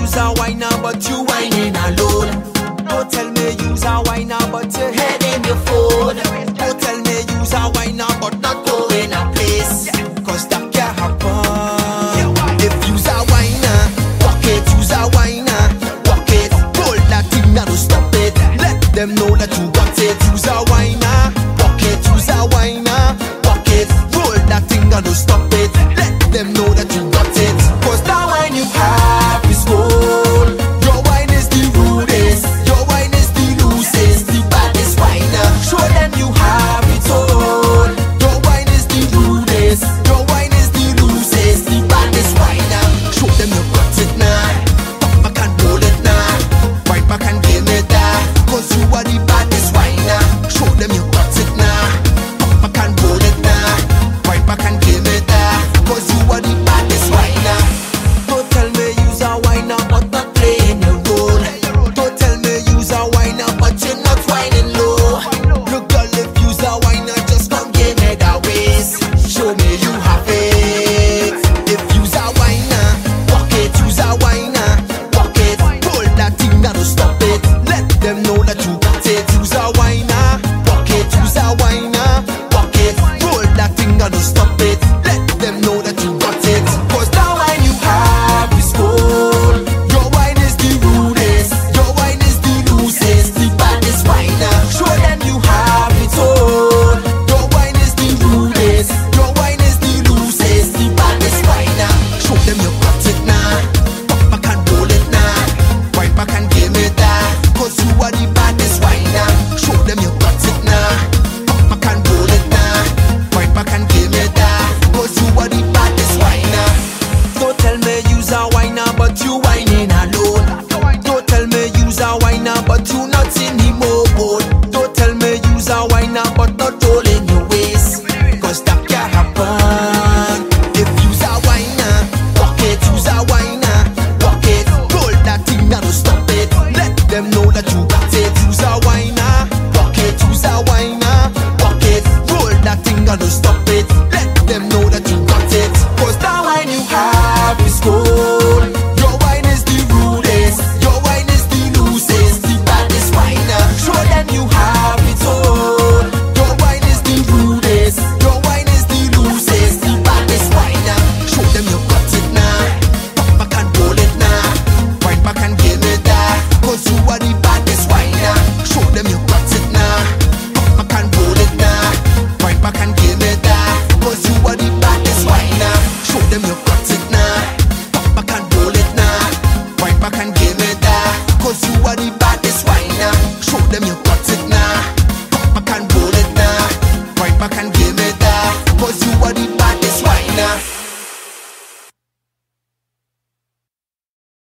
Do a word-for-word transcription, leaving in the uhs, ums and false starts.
you's a whiner, but you whining alone. Don't tell me you's a whiner, but your head in your phone. Don't tell me you's a whiner, but not going a place, cause that can't happen. If you's a whiner, walk it, you's a whiner, walk it. Hold that thing now, don't stop it. Let them know that you got it. You's a whiner, walk it, you's a whiner, walk it. Hold that thing now, don't stop it. Let them know that you got it. Cause that wine you have is gold. Your wine is the rudest, your wine is the loosest, the baddest whiner. Show them you have it all. Your wine is the rudest, your wine is the loosest, the baddest whiner. Show them you got it now. Pop back and roll it now. Right back and give me that, cause you are the baddest whiner. Show them you got it now. Pop back and roll it now. Right back and give me that, cause you are the baddest whiner. Don't tell me you's a whiner but not playing your role. Don't tell me you's a whiner but you're not whining low. Look girl, if you's a whiner, just come give me that waist. Show me you have it. If you's a whiner, walk it, you's a whiner, walk it. Hold that thing now, don't stop it. Let them know that you got it. You's a whiner, walk it, you's a whiner, walk it. Hold that thing now, don't stop it. Let them know that you got it. Cause that wine you have is gold. Your wine is the rudest, your wine is the loosest, the baddest whiner. Show them you have it all. Your wine is the rudest, your wine is the loosest, the baddest whiner. Show them you got it now. Pop back and roll it now. Right back and give me that, cause you are the baddest whiner. Show them you got it now. Pop back and roll it now. Right back and give me that, cause you are the baddest whiner. Don't tell me you's a whiner, but you